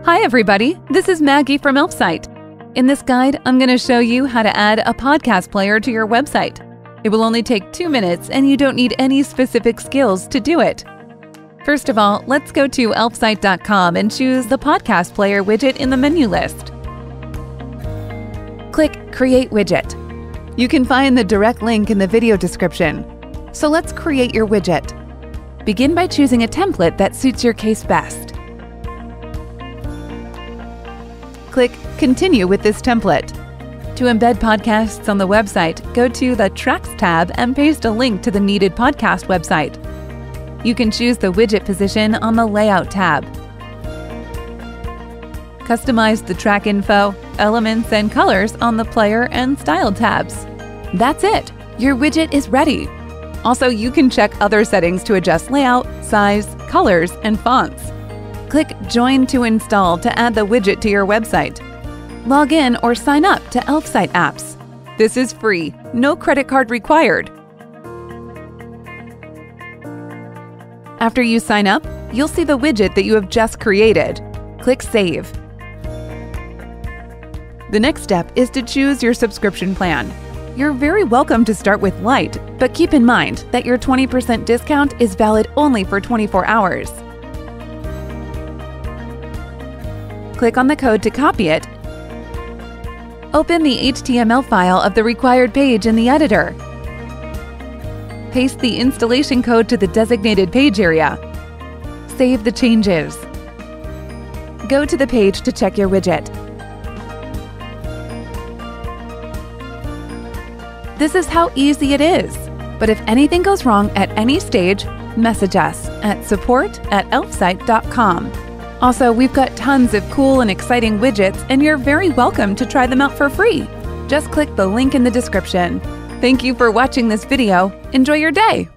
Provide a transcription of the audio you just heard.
Hi everybody, this is Maggie from Elfsight. In this guide, I'm going to show you how to add a podcast player to your website. It will only take 2 minutes and you don't need any specific skills to do it. First of all, let's go to elfsight.com and choose the podcast player widget in the menu list. Click Create Widget. You can find the direct link in the video description. So let's create your widget. Begin by choosing a template that suits your case best. Click Continue with this template. To embed podcasts on the website, go to the Tracks tab and paste a link to the needed podcast website. You can choose the widget position on the Layout tab. Customize the track info, elements, and colors on the Player and Style tabs. That's it! Your widget is ready! Also, you can check other settings to adjust layout, size, colors, and fonts. Click Join to install to add the widget to your website. Log in or sign up to Elfsight apps. This is free, no credit card required. After you sign up, you'll see the widget that you have just created. Click Save. The next step is to choose your subscription plan. You're very welcome to start with Lite, but keep in mind that your 20% discount is valid only for 24 hours. Click on the code to copy it. Open the HTML file of the required page in the editor. Paste the installation code to the designated page area. Save the changes. Go to the page to check your widget. This is how easy it is. But if anything goes wrong at any stage, message us at support@elfsight.com. Also, we've got tons of cool and exciting widgets, and you're very welcome to try them out for free. Just click the link in the description. Thank you for watching this video. Enjoy your day!